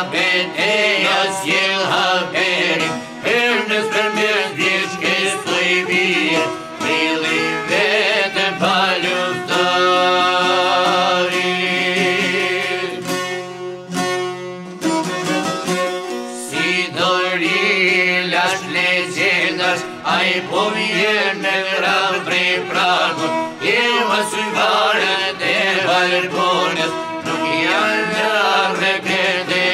Beteja s'jel haberin, Ernës për mes vjeçkes të i vjet, Prili vetëm pa luftarin. Si dori lash legendash, ai po vjen me vrap prej pragun, e masuvarët e balkonës, nuk janë larë këtë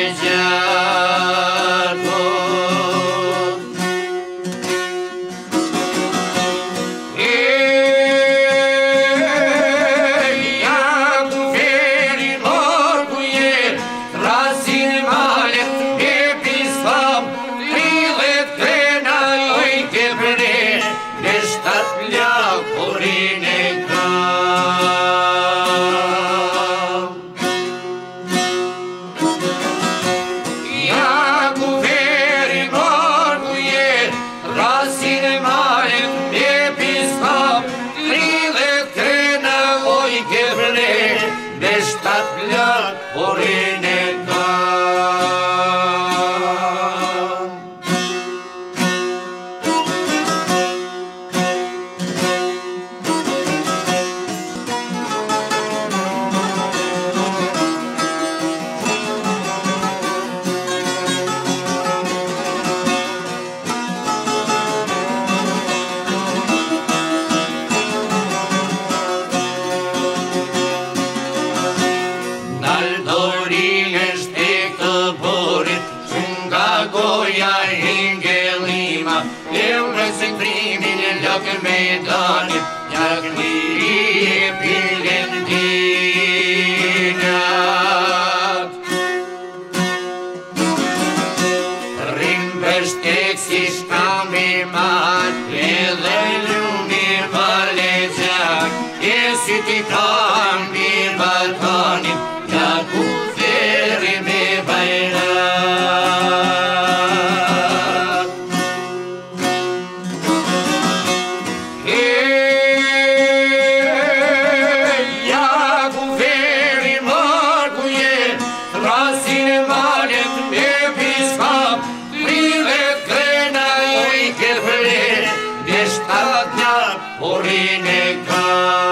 gjatë. Jaku veri mor ku je, rasin malet e pisfam, 30 krena oj ke bre, në 7 lakurin e kam. Jaku veri mor ku je, rasin malet e pisfam, 30 krena oj ke bre, në 7 lakurin e kam. Naldori është e këtë borit, shumë nga goja hingelima, e unë se krimin e lakë me danit, jak miri e pilentinat. Rrim për shtek si shkami mat, edhe lumi vale gjak, e si ti kam bi Balkanit, Jaku veri me bajrak. Jaku veri mor ku je, rasin e malet me pisfam, 30 krena oj ke bre, në 7 lakurin e kam.